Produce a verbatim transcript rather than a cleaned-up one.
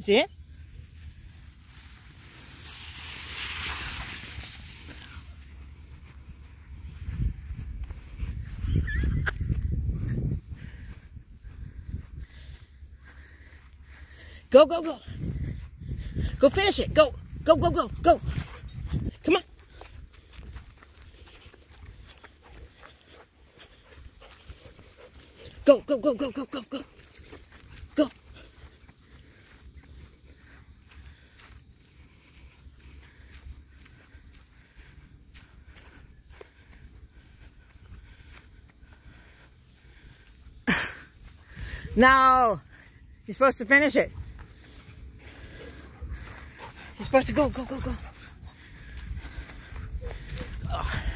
See it? Go, go, go. Go finish it. Go, go, go, go, go. Come on. Go, go, go, go, go, go, go. Go. No. You're supposed to finish it. You're supposed to go, go, go, go. Oh.